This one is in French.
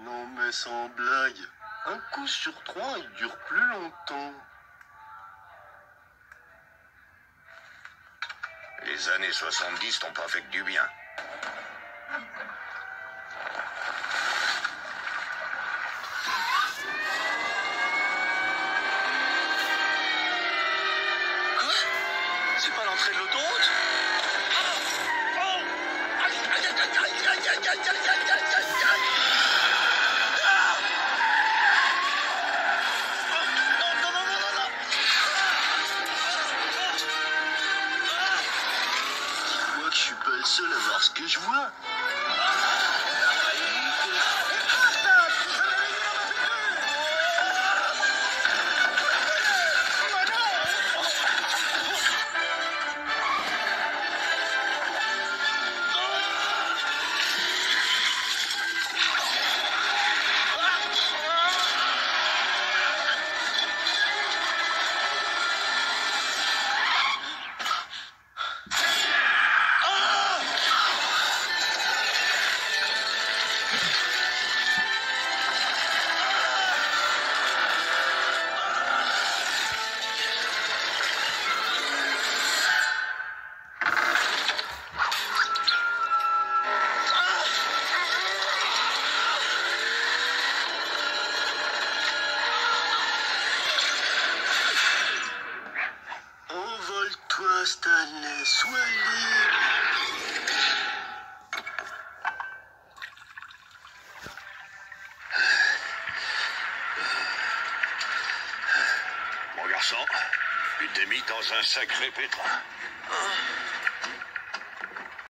Non mais sans blague, un coup sur trois, il dure plus longtemps. Les années 70 t'ont pas fait que du bien. Quoi? C'est pas l'entrée de l'autoroute? Aïe, aïe, aïe, aïe, aïe, aïe, aïe, aïe, aïe, aïe, aïe, aïe. Ah! Non, non, non, non, non, non. Dis-moi que je suis pas le seul à voir ce que je vois. Envole-toi, Stanley, sois libre. Mon garçon, tu t'es mis dans un sacré pétrin.